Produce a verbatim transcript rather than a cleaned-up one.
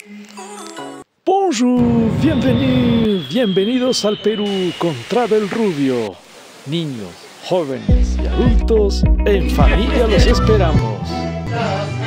Bonjour, bienvenidos, bienvenidos al Perú con Travel Rubio. Niños, jóvenes y adultos, en familia los esperamos.